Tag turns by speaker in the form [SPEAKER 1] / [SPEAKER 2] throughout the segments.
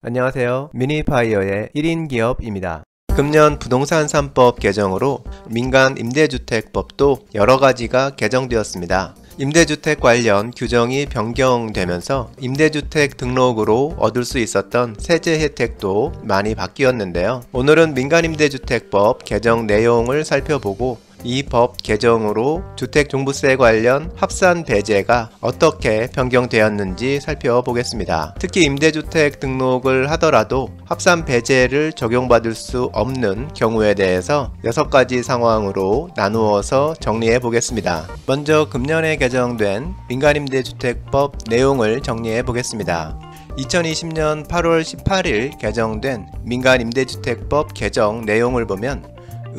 [SPEAKER 1] 안녕하세요. 미니파이어의 1인 기업입니다. 금년 부동산 3법 개정으로 민간 임대주택법도 여러가지가 개정되었습니다. 임대주택 관련 규정이 변경되면서 임대주택 등록으로 얻을 수 있었던 세제 혜택도 많이 바뀌었는데요. 오늘은 민간임대주택법 개정 내용을 살펴보고 이 법 개정으로 주택종부세 관련 합산 배제가 어떻게 변경되었는지 살펴보겠습니다. 특히 임대주택 등록을 하더라도 합산 배제를 적용받을 수 없는 경우에 대해서 6가지 상황으로 나누어서 정리해 보겠습니다. 먼저 금년에 개정된 민간임대주택법 내용을 정리해 보겠습니다. 2020년 8월 18일 개정된 민간임대주택법 개정 내용을 보면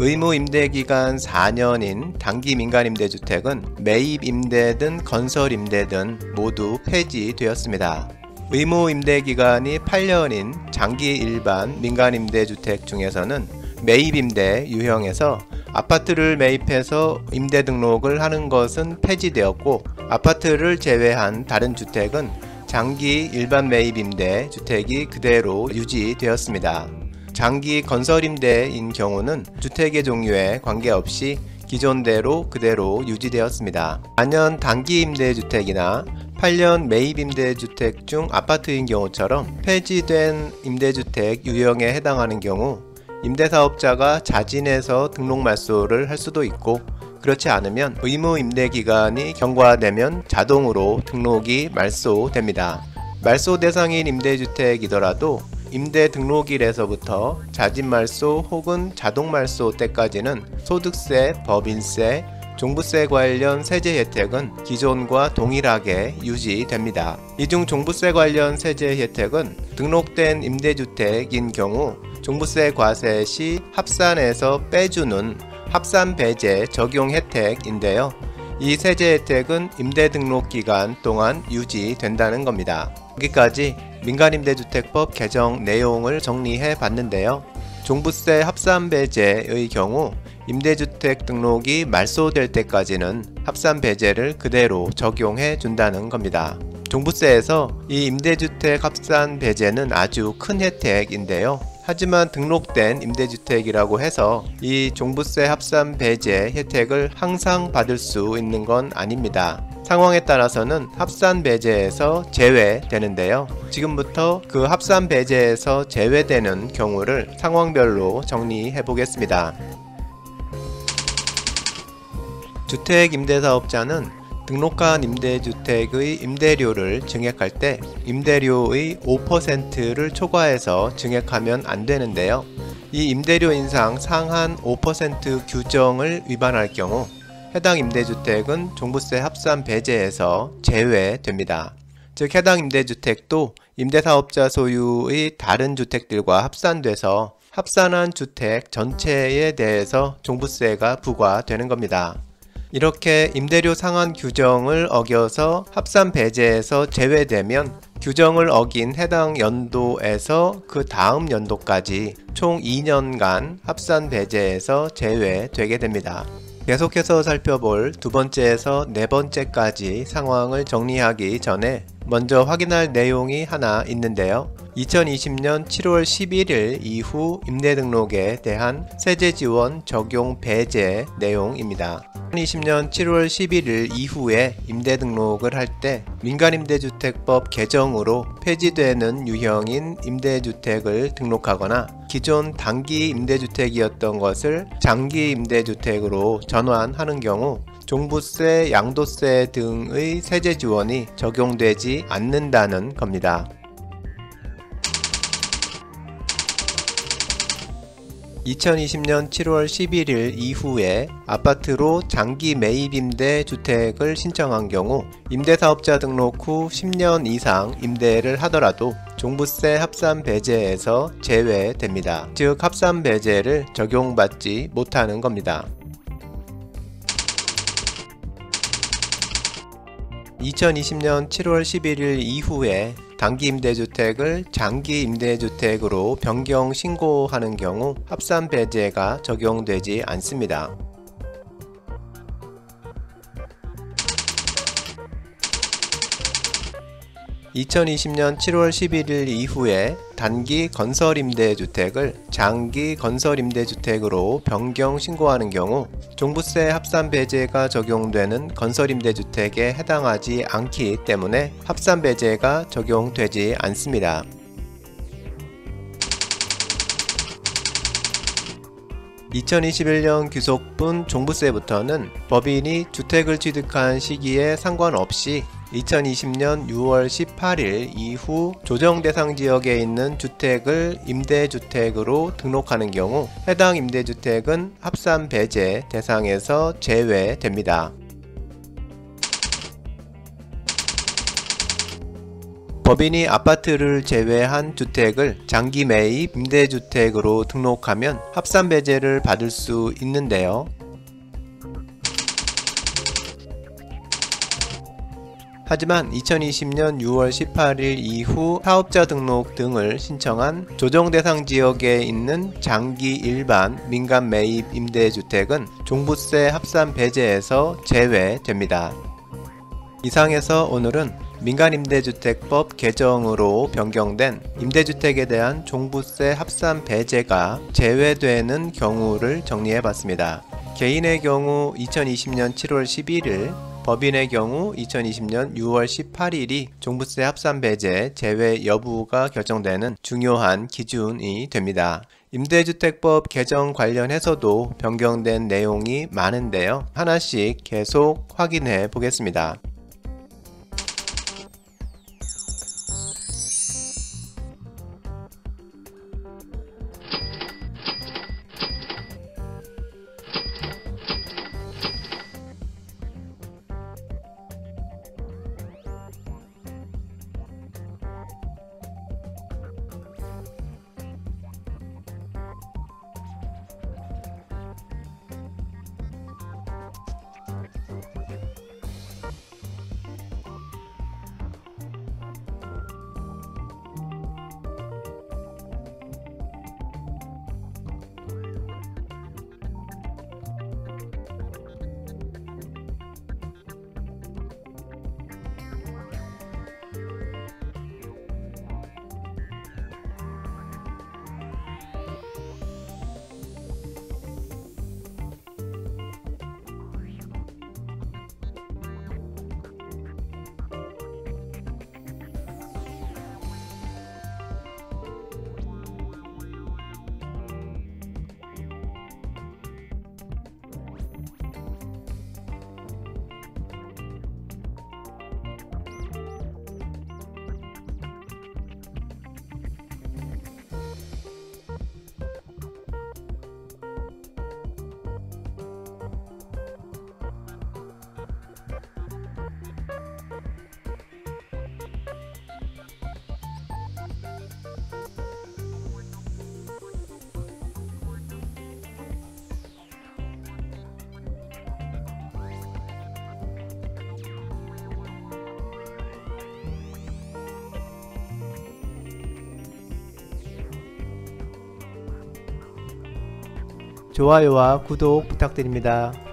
[SPEAKER 1] 의무임대기간 4년인 단기 민간임대주택은 매입임대든 건설임대든 모두 폐지되었습니다. 의무임대기간이 8년인 장기 일반 민간임대주택 중에서는 매입임대 유형에서 아파트를 매입해서 임대 등록을 하는 것은 폐지되었고, 아파트를 제외한 다른 주택은 장기 일반 매입임대 주택이 그대로 유지되었습니다. 장기 건설임대인 경우는 주택의 종류에 관계없이 기존대로 그대로 유지되었습니다. 4년 단기임대주택이나 8년 매입임대주택 중 아파트인 경우처럼 폐지된 임대주택 유형에 해당하는 경우 임대사업자가 자진해서 등록 말소를 할 수도 있고, 그렇지 않으면 의무임대기간이 경과되면 자동으로 등록이 말소됩니다. 말소 대상인 임대주택이더라도 임대 등록일에서부터 자진말소 혹은 자동말소 때까지는 소득세, 법인세, 종부세 관련 세제 혜택은 기존과 동일하게 유지됩니다. 이 중 종부세 관련 세제 혜택은 등록된 임대주택인 경우 종부세 과세 시 합산해서 빼주는 합산 배제 적용 혜택인데요. 이 세제 혜택은 임대 등록 기간 동안 유지된다는 겁니다. 여기까지 민간임대주택법 개정 내용을 정리해 봤는데요. 종부세 합산 배제의 경우 임대주택 등록이 말소될 때까지는 합산 배제를 그대로 적용해 준다는 겁니다. 종부세에서 이 임대주택 합산 배제는 아주 큰 혜택인데요. 하지만 등록된 임대주택이라고 해서 이 종부세 합산 배제 혜택을 항상 받을 수 있는 건 아닙니다. 상황에 따라서는 합산 배제에서 제외되는데요. 지금부터 그 합산 배제에서 제외되는 경우를 상황별로 정리해 보겠습니다. 주택임대사업자는 등록한 임대주택의 임대료를 증액할 때 임대료의 5%를 초과해서 증액하면 안 되는데요. 이 임대료 인상 상한 5% 규정을 위반할 경우 해당 임대주택은 종부세 합산 배제에서 제외됩니다. 즉 해당 임대주택도 임대사업자 소유의 다른 주택들과 합산돼서 합산한 주택 전체에 대해서 종부세가 부과되는 겁니다. 이렇게 임대료 상한 규정을 어겨서 합산 배제에서 제외되면 규정을 어긴 해당 연도에서 그 다음 연도까지 총 2년간 합산 배제에서 제외되게 됩니다. 계속해서 살펴볼 두 번째에서 네 번째까지 상황을 정리하기 전에 먼저 확인할 내용이 하나 있는데요. 2020년 7월 11일 이후 임대등록에 대한 세제지원 적용 배제 내용입니다. 2020년 7월 11일 이후에 임대등록을 할 때 민간임대주택법 개정으로 폐지되는 유형인 임대주택을 등록하거나 기존 단기 임대주택이었던 것을 장기 임대주택으로 전환하는 경우 종부세, 양도세 등의 세제 지원이 적용되지 않는다는 겁니다. 2020년 7월 11일 이후에 아파트로 장기 매입임대 주택을 신청한 경우 임대사업자 등록 후 10년 이상 임대를 하더라도 종부세 합산 배제에서 제외됩니다. 즉 합산 배제를 적용받지 못하는 겁니다. 2020년 7월 11일 이후에 단기 임대주택을 장기 임대주택으로 변경 신고하는 경우 합산 배제가 적용되지 않습니다. 2020년 7월 11일 이후에 단기 건설임대주택을 장기 건설임대주택으로 변경 신고하는 경우 종부세 합산 배제가 적용되는 건설임대주택에 해당하지 않기 때문에 합산 배제가 적용되지 않습니다. 2021년 귀속분 종부세부터는 법인이 주택을 취득한 시기에 상관없이 2020년 6월 18일 이후 조정 대상 지역에 있는 주택을 임대주택으로 등록하는 경우 해당 임대주택은 합산 배제 대상에서 제외됩니다. 법인이 아파트를 제외한 주택을 장기 매입 임대주택으로 등록하면 합산 배제를 받을 수 있는데요. 하지만 2020년 6월 18일 이후 사업자 등록 등을 신청한 조정 대상 지역에 있는 장기 일반 민간 매입 임대주택은 종부세 합산 배제에서 제외됩니다. 이상해서 오늘은 민간임대주택법 개정으로 변경된 임대주택에 대한 종부세 합산 배제가 제외되는 경우를 정리해봤습니다. 개인의 경우 2020년 7월 11일, 법인의 경우 2020년 6월 18일이 종부세 합산 배제 제외 여부가 결정되는 중요한 기준이 됩니다. 임대주택법 개정 관련해서도 변경된 내용이 많은데요. 하나씩 계속 확인해 보겠습니다. 좋아요와 구독 부탁드립니다.